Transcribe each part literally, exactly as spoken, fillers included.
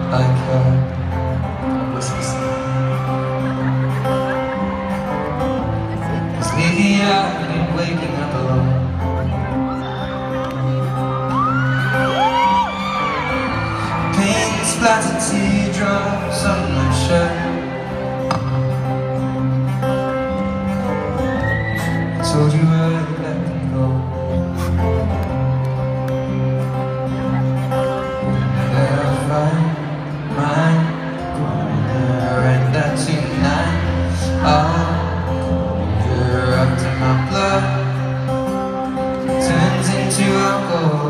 like her. Whispers. Cause lately I've been waking up alone. Pain splattered teardrops on my shirt. I told you I'd let them go. I'll find my corner, and that tonight I'll conjure up to my blood turns into alcohol.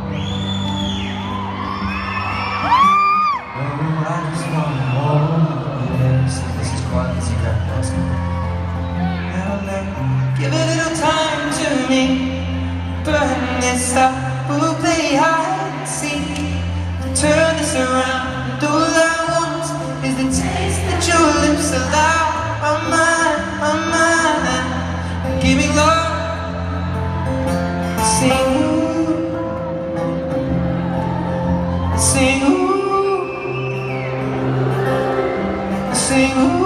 Oh, I just want more. Yes, this is quiet as you got lost. Give a little time to me, burn this up, we'll play hide and seek. Turn this around, and all I want is the taste that your lips allow. Oh mine, oh mine, give me love. Sing ooh, sing ooh, sing ooh.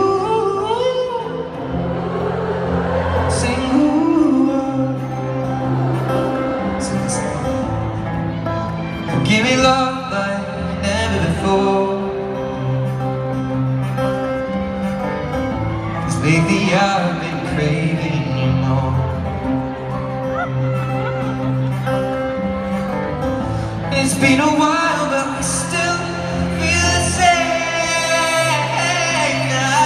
Give me love like never before. Cause lately I've been craving you more. It's been a while but I still feel the same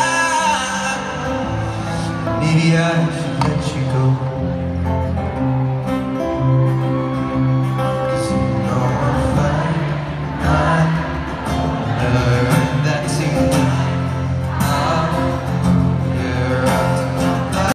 now. Maybe I should let you go. That